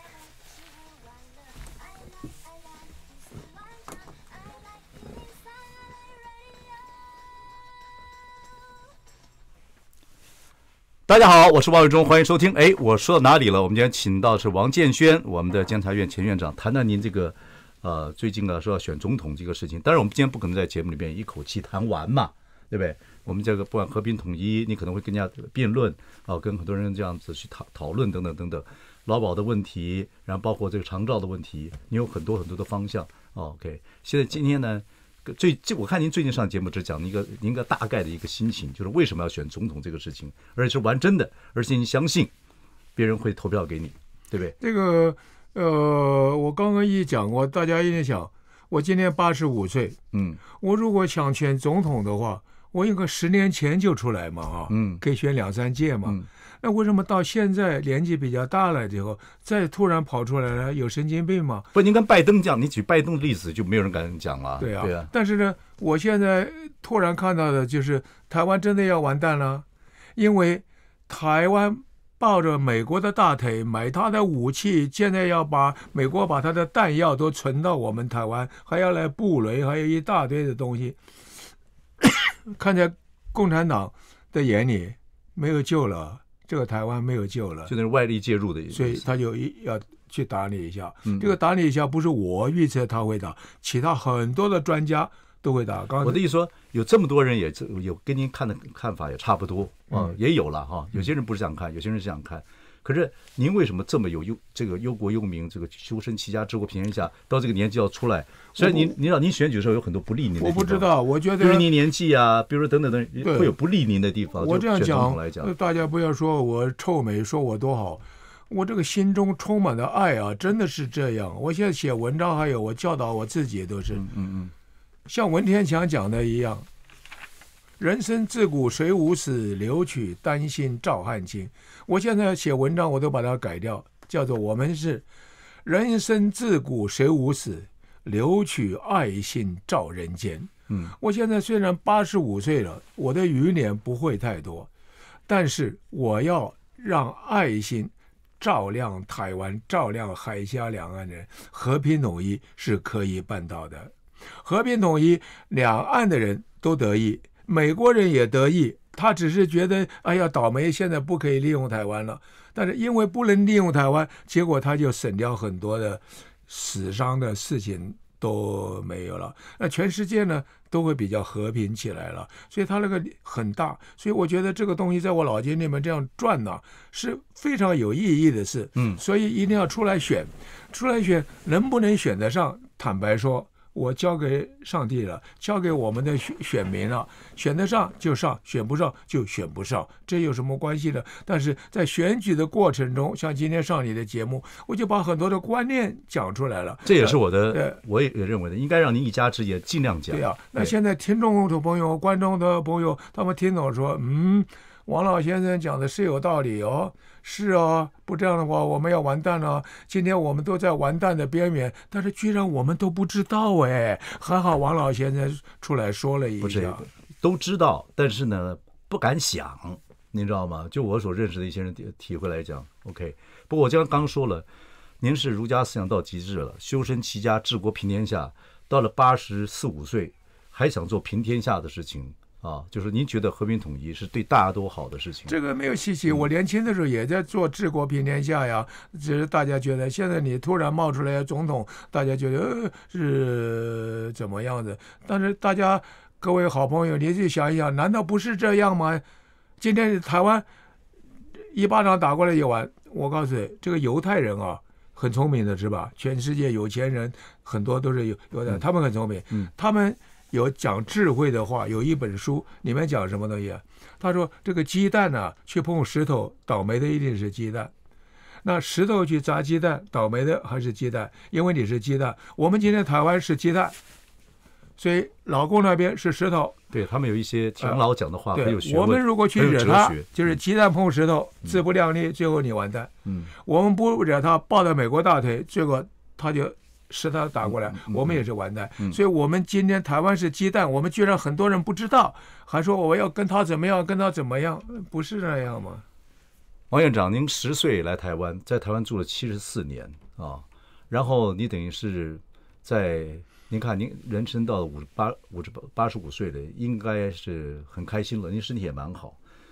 大家好，我是王伟忠，欢迎收听。哎，我说到哪里了？我们今天请到的是王建轩，我们的监察院前院长，谈谈您这个呃最近呢说要选总统这个事情。当然，我们今天不可能在节目里面一口气谈完嘛，对不对？我们这个不管和平统一，你可能会跟人家辩论啊，跟很多人这样子去讨讨论等等等等，劳保的问题，然后包括这个长照的问题，你有很多很多的方向。OK， 现在今天呢？最我看您最近上节目只讲一个您个大概的一个心情，就是为什么要选总统这个事情，而且是玩真的，而且您相信别人会投票给你，对不对？ 这个呃，我刚刚一讲过，大家一定想，我今年八十五岁，嗯，我如果想选总统的话，我应该十年前就出来嘛，哈，嗯，可以选两三届嘛。嗯，那为什么到现在年纪比较大了以后，再突然跑出来了？有神经病吗？ 不，您跟拜登讲，你举拜登的例子就没有人敢讲了。 对啊，对啊。但是呢，我现在突然看到的就是台湾真的要完蛋了，因为台湾抱着美国的大腿买他的武器，现在要把美国把他的弹药都存到我们台湾，还要来布雷，还有一大堆的东西。看在共产党的眼里，没有救了。这个台湾没有救了， 就那是外力介入的意思， 所以他就要去打你一下。嗯、这个打你一下不是我预测他会打，其他很多的专家都会打。刚才我的意思说，有这么多人也有跟您看的看法也差不多啊、嗯，也有了哈。有些人不是这样看，有些人是这样看。可是您为什么这么有忧这个忧国忧民，这个修身齐家治国平天下，到这个年纪要出来？虽然您您知道您选举的时候有很多不利您的地方， 我不知道，我觉得比如您年纪啊，比如说等等等，会有不利您的地方。 我这样讲来讲， 大家不要说我臭美，说我多好，我这个心中充满了爱啊，真的是这样。我现在写文章，还有我教导我自己都是，嗯嗯嗯，像文天祥讲的一样。人生自古谁无死，留取丹心照汗青。我现在写文章，我都把它改掉，叫做我们是人生自古谁无死，留取爱心照人间。嗯，我现在虽然八十五岁了，我的余年不会太多，但是我要让爱心照亮台湾，照亮海峡两岸人，和平统一是可以办到的。和平统一，两岸的人都得益。美国人也得意，他只是觉得哎呀倒霉，现在不可以利用台湾了。但是因为不能利用台湾，结果他就省掉很多的死伤的事情都没有了。那全世界呢都会比较和平起来了，所以他那个很大。所以我觉得这个东西在我脑筋里面这样转呢、啊，是非常有意义的事。嗯，所以一定要出来选，出来选能不能选得上？坦白说。我交给上帝了，交给我们的选选民了，选得上就上，选不上就选不上，这有什么关系呢？但是在选举的过程中，像今天上你的节目，我就把很多的观念讲出来了。 这也是我的，呃、我也认为的，应该让您一家之言尽量讲。 对啊，那现在听众的朋友、观众的朋友，他们听懂说，嗯，王老先生讲的是有道理哦。是啊，不这样的话，我们要完蛋了。今天我们都在完蛋的边缘，但是居然我们都不知道哎。还好王老先生出来说了一下， 不是都知道，但是呢不敢想，您知道吗？就我所认识的一些人体会来讲 ，OK。不过我刚刚说了，您是儒家思想到极致了，修身齐家治国平天下，到了八十四五岁还想做平天下的事情。啊，就是您觉得和平统一是对大家都好的事情？ 这个没有稀奇，我年轻的时候也在做治国平天下呀。只是大家觉得现在你突然冒出来总统，大家觉得、呃、是怎么样的？但是大家各位好朋友，你去想一想，难道不是这样吗？今天台湾一巴掌打过来就完。我告诉你，这个犹太人啊，很聪明的是吧？全世界有钱人很多都是有犹太人，他们很聪明，嗯，他们。有讲智慧的话，有一本书里面讲什么东西啊？他说这个鸡蛋呢、啊，去碰石头，倒霉的一定是鸡蛋；那石头去砸鸡蛋，倒霉的还是鸡蛋，因为你是鸡蛋。我们今天台湾是鸡蛋，所以老公那边是石头。 对他们有一些长老讲的话，很有学问。我们如果去惹他，就是鸡蛋碰石头，自不量力，最后你完蛋。嗯，我们不惹他，抱着美国大腿，结果他就。是他打过来，我们也是完蛋。嗯、所以，我们今天台湾是鸡蛋，我们居然很多人不知道，还说我要跟他怎么样，跟他怎么样，不是那样吗？ 王院长，您十岁来台湾，在台湾住了七十四年啊，然后你等于是在，您看您人生到五十八、五十八、八十五岁了，应该是很开心了，您身体也蛮好。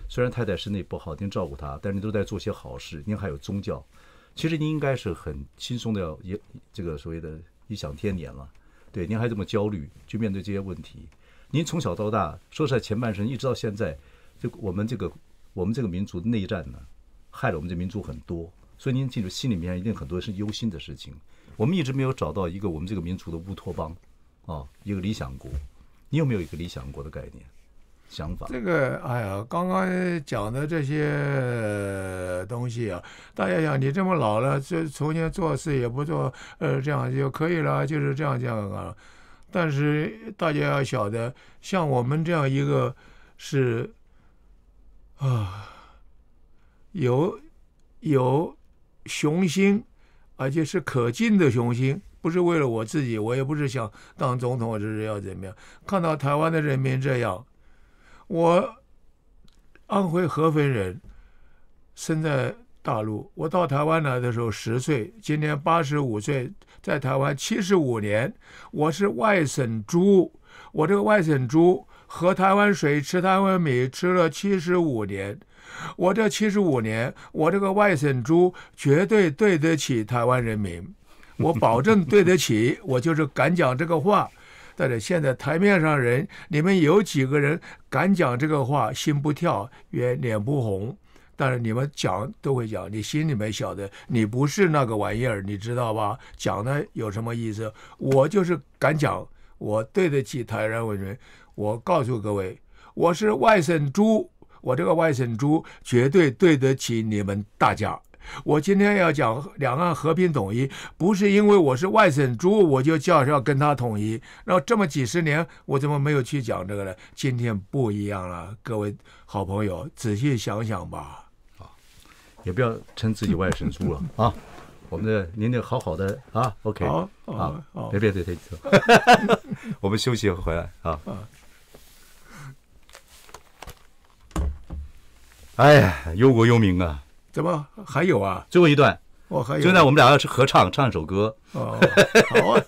虽然太太身体不好，您照顾她，但是您都在做些好事，您还有宗教，其实您应该是很轻松的要也这个所谓的异想天年了。对，您还这么焦虑去面对这些问题。您从小到大，说实在，前半生一直到现在，就我们这个我们这个民族的内战呢，害了我们这民族很多。所以您记住，心里面一定很多是忧心的事情。我们一直没有找到一个我们这个民族的乌托邦，啊，一个理想国。你有没有一个理想国的概念、想法？ 这个，哎呀，刚刚讲的这些东西啊，大家想，你这么老了，这从前做事也不做，呃，这样就可以了，就是这样这样啊。但是大家要晓得，像我们这样一个是啊，有有雄心，而且是可敬的雄心，不是为了我自己，我也不是想当总统，或者是要怎么样。看到台湾的人民这样，我安徽合肥人，生在大陆。我到台湾来的时候十岁，今年八十五岁，在台湾七十五年。我是外省猪，我这个外省猪喝台湾水、吃台湾米，吃了七十五年。我这七十五年，我这个外省猪绝对对得起台湾人民，我保证对得起，我就是敢讲这个话。但是现在台面上人，你们有几个人敢讲这个话，心不跳，也脸不红？但是你们讲都会讲，你心里面晓得，你不是那个玩意儿，你知道吧？讲的有什么意思？我就是敢讲，我对得起台湾人民。我告诉各位，我是外省猪，我这个外省猪绝对对得起你们大家。我今天要讲两岸和平统一，不是因为我是外省猪我就叫要跟他统一，然后这么几十年我怎么没有去讲这个呢？今天不一样了，各位好朋友仔细想想吧。 也不要称自己外省猪了啊！我们的您得好好的啊 ，OK， 好， 好， 好， 别别别别，我们休息回来啊。哎呀，忧国忧民啊！ 怎么还有啊？ 最后一段， 我还有。 现在我们俩要是合唱，唱一首歌。 哦，好啊。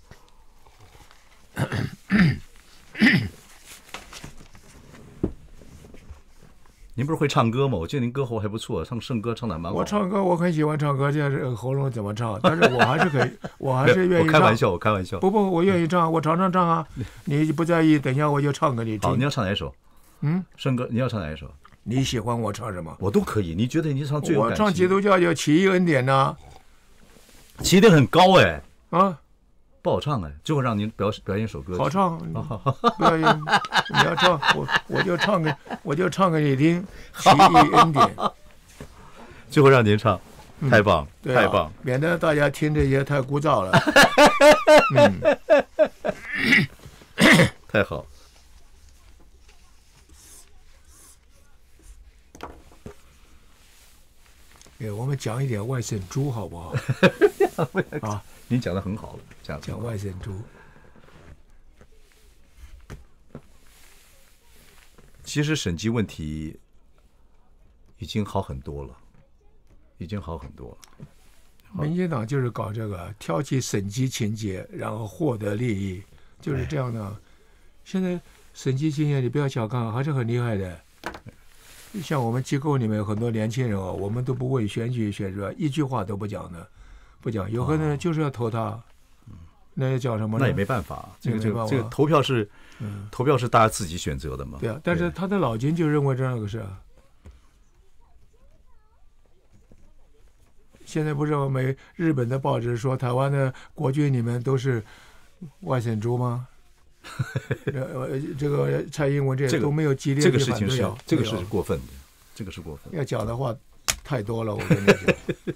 您不是会唱歌吗？我记得您歌喉还不错，唱圣歌唱的蛮好。 我唱歌我很喜欢唱歌，这是喉咙怎么唱？但是我还是可以，我还是愿意唱。 我开玩笑，我开玩笑。 不不，我愿意唱，我常常唱啊。你不在意，等一下我就唱给你听。 好，你要唱哪一首？ 嗯， 圣歌，你要唱哪一首？ 你喜欢我唱什么？ 我都可以。你觉得你唱最有感情？ 我唱基督教有奇异恩典呐、 啊，起点很高哎。 啊。 不好唱哎，最后让您表表演一首歌。 好唱，表演你要唱，我我就唱给我就唱给你听。奇异恩典， 最后让您唱，太棒， 嗯啊、 太棒， 免得大家听这些太枯燥了。嗯， 太好。 给我们讲一点外省猪好不好？ 啊，您讲的很好了，讲讲外省猪。 其实审计问题已经好很多了，已经好很多了。 民进党就是搞这个，挑起审计情节，然后获得利益，就是这样的。哎、现在审计情节你不要小看，还是很厉害的。像我们机构里面有很多年轻人哦，我们都不为选举选出来，一句话都不讲的，不讲。有可能就是要投他，那也叫什么呢？ 那也没办法，这个这个这个投票是，嗯、投票是大家自己选择的嘛。 对啊，但是他的老金就认为这样个事啊。现在不是我们日本的报纸说台湾的国军里面都是外省猪吗？呃，这个蔡英文这都没有激烈的反对，这个事情是这个是过分的，这个是过分的。 要讲的话太多了，我跟你讲。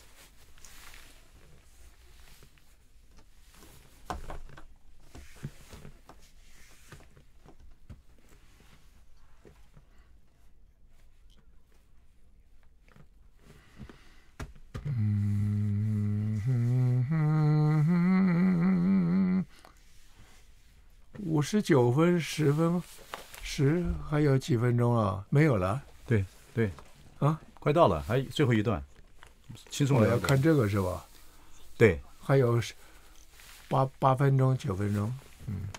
五十九分，十分，十还有几分钟啊？没有了。 对对， 啊， 快到了，还最后一段，轻松了。要看这个是吧？ 对， 还有八八分钟，九分钟，嗯。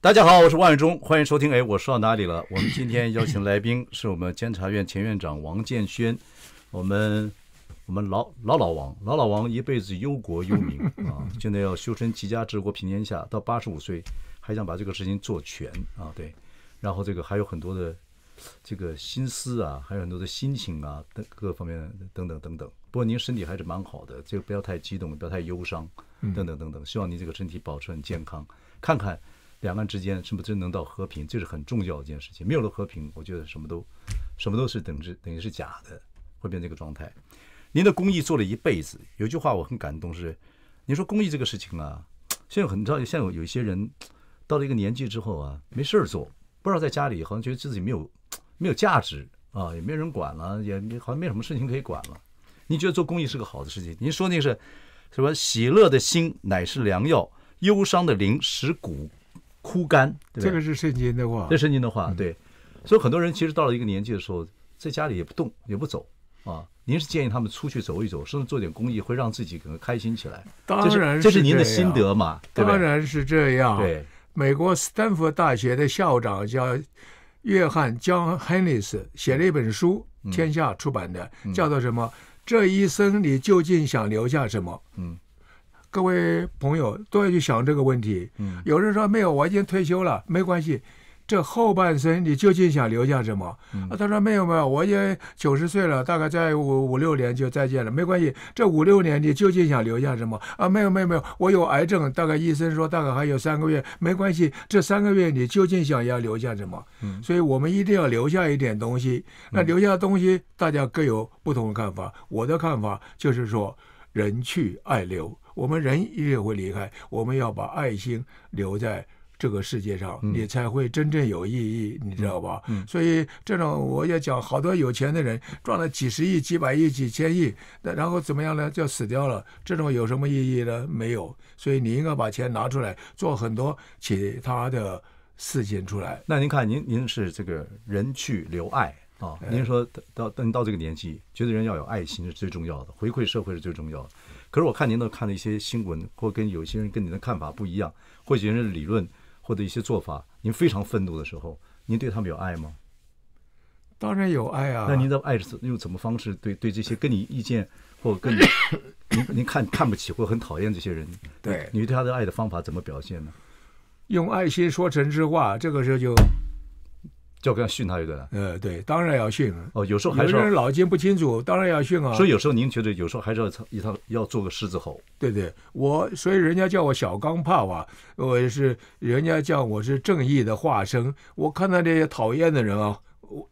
大家好，我是万永忠，欢迎收听。哎，我说到哪里了？我们今天邀请来宾是我们监察院前院长王建轩，我们我们老老老王，老老王一辈子忧国忧民啊，现在要修身齐家治国平天下，到八十五岁还想把这个事情做全啊，对，然后这个还有很多的这个心思啊，还有很多的心情啊，等各方面等等等等。不过您身体还是蛮好的，这个不要太激动，不要太忧伤，等等等等。希望您这个身体保持很健康，看看。两岸之间是不是真能到和平？这是很重要的一件事情。没有了和平，我觉得什么都，什么都是等于等于是假的，会变成这个状态。您的公益做了一辈子，有一句话我很感动是，您说公益这个事情啊，现在很知道，现在有有一些人到了一个年纪之后啊，没事儿做，不知道在家里好像觉得自己没有没有价值啊，也没人管了，也好像没什么事情可以管了。您觉得做公益是个好的事情？您说那个是什么？喜乐的心乃是良药，忧伤的灵使骨枯干，对对这个是圣经的话， 这是圣经的话，对。所以很多人其实到了一个年纪的时候，在家里也不动也不走啊。您是建议他们出去走一走，甚至做点公益，会让自己可能开心起来。 当然是这是您的心得嘛？对吧？ 当然是这样。 对， 美国斯坦福大学的校长叫约翰 John Hennis 写了一本书，天下出版的， 嗯、 叫做什么？这一生你究竟想留下什么？嗯。各位朋友都要去想这个问题。嗯，有人说没有，我已经退休了，没关系。这后半生你究竟想留下什么？嗯、啊，他说没有没有，我也九十岁了，大概在五五六年就再见了，没关系。这五六年你究竟想留下什么？啊，没有没有没有，我有癌症，大概医生说大概还有三个月，没关系。这三个月你究竟想要留下什么？嗯，所以我们一定要留下一点东西。那留下的东西，大家各有不同的看法。我的看法就是说，人去爱留。我们人一定会离开，我们要把爱心留在这个世界上，嗯、你才会真正有意义，你知道吧？嗯、所以这种我也讲，好多有钱的人赚了几十亿、几百亿、几千亿，然后怎么样呢？就死掉了。这种有什么意义呢？没有。所以你应该把钱拿出来做很多其他的事情出来。 那您看，您您是这个人去留爱啊？您说到到到这个年纪，觉得人要有爱心是最重要的，回馈社会是最重要的。可是我看您都看了一些新闻，或跟有些人跟您的看法不一样，或者有些人的理论或者一些做法，您非常愤怒的时候，您对他们有爱吗？ 当然有爱啊。 那您的爱是用什么方式对对这些跟你意见或跟你您您看看不起或很讨厌这些人？ 对， 你对他的爱的方法怎么表现呢？ 用爱心说诚实话，这个时候就。 就跟训他一个， 呃，对，当然要训哦。有时候还是有人脑筋不清楚，当然要训啊。 所以有时候您觉得有时候还是要一套要做个狮子吼。 对对，我所以人家叫我小钢炮啊，我是人家叫我是正义的化身。我看到这些讨厌的人啊，我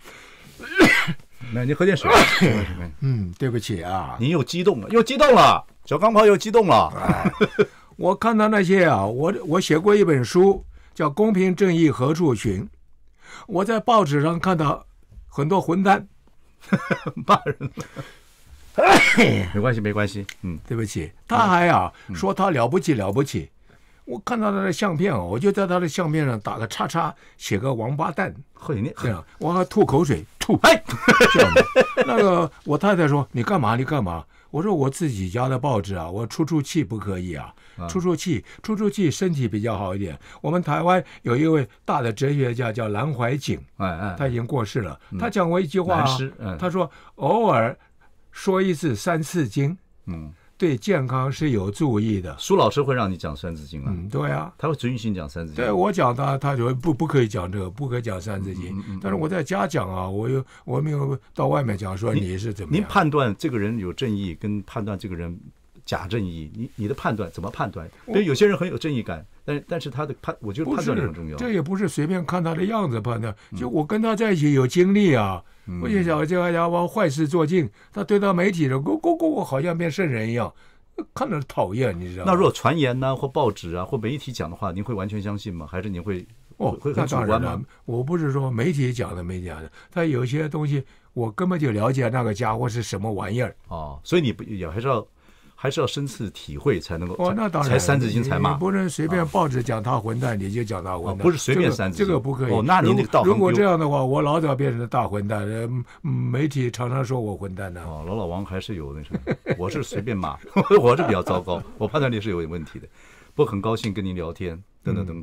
那你喝点水。 嗯，对不起啊， 您又激动了，又激动了，小钢炮又激动了。 哎、我看到那些啊，我我写过一本书叫《公平正义何处寻》。我在报纸上看到很多混蛋骂人了，没关系没关系，嗯， 对不起，他还啊、嗯、说他了不起了不起，我看到他的相片，我就在他的相片上打个叉叉，写个王八蛋，这样我还吐口水吐，哎，这样的。那个我太太说你干嘛你干嘛？我说我自己家的报纸啊，我出出气不可以啊，出出气出出气身体比较好一点。我们台湾有一位大的哲学家叫蓝怀瑾， 哎哎， 他已经过世了，他讲过一句话、啊嗯、 他说偶尔说一次三字经，嗯，对健康是有助益的。 苏老师会让你讲三字经啊？ 嗯，对啊， 他会准许你讲三字经。 对，我讲他，他说不不可以讲这个，不可以讲三字经。嗯嗯嗯、但是我在家讲啊，我又我没有到外面讲说你是怎么样。 您判断这个人有正义，跟判断这个人假正义，你你的判断怎么判断？因为有些人很有正义感，但但是他的判，我觉得判断很重要。 这也不是随便看他的样子判断，就我跟他在一起有经历啊。嗯、我就想这个家伙坏事做尽，他对到媒体的咕咕咕，好像变圣人一样。看着讨厌，你知道吗？ 那如果传言呢、啊，或报纸啊，或媒体讲的话，您会完全相信吗？还是您会哦， 会很主观吗？ 我不是说媒体讲的没讲的，他有些东西我根本就了解那个家伙是什么玩意儿哦，所以你不也还是要还是要深次体会才能够哦，那当然才三字经才骂， 你不能随便报纸讲他混蛋，哦、你就讲他混蛋、 哦，不是随便三字经、 这个，这个不可以。 哦，那您那个道如果这样的话，我老早变成了大混蛋。嗯，媒体常常说我混蛋呢。 哦，老老王还是有那什么，我是随便骂，我是比较糟糕，我判断力是有点问题的。不过很高兴跟您聊天，等等等等。嗯、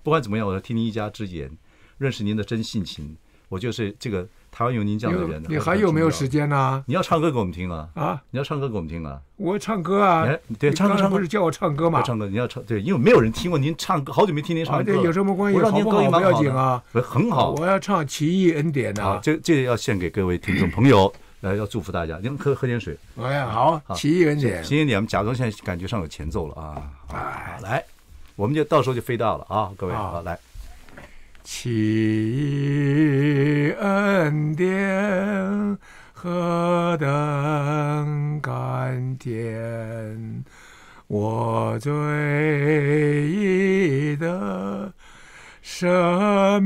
不管怎么样，我要听您一家之言，认识您的真性情。我就是这个台湾有您这样的人。 你还有没有时间呢、啊？ 你要唱歌给我们听啊！ 啊， 你要唱歌给我们听啊！ 我唱歌啊！ 对，唱歌唱歌不是叫我唱歌吗？ 唱歌，你要唱对，因为没有人听过您唱歌，好久没听您唱歌了。 啊、有什么关系？ 我让您歌音不要紧啊， 很好。 我要唱《奇异恩典》啊！ 好，这这要献给各位听众朋友，呃，要祝福大家。您喝喝点水。 哎呀，好，《奇异恩典》。 奇异恩典，我们假装现在感觉上有前奏了啊！好，来，我们就到时候就飞到了啊，各位，好来。 奇异恩典何等甘甜，我罪已得赦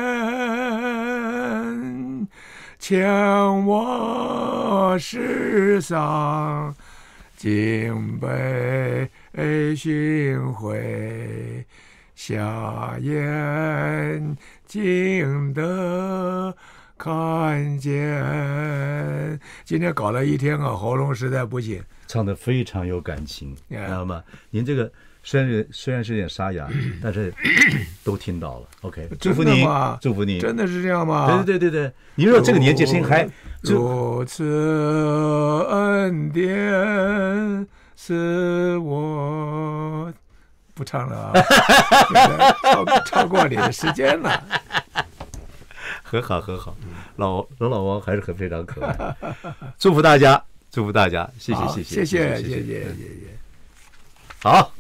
免，前往世上竟被寻回，瞎眼睛的看见。今天搞了一天啊，喉咙实在不行， 唱得非常有感情，知道吗？您这个虽然是虽然是有点沙哑，但是都听到了。OK， 祝福你，祝福你， 真的是这样吗？ 对对对对，您说这个年纪声音还如此恩典是我。不唱了啊，超超过你的时间了。 很好很好，老罗老王还是很非常可爱。祝福大家，祝福大家，谢谢谢谢谢谢谢谢谢谢。 好。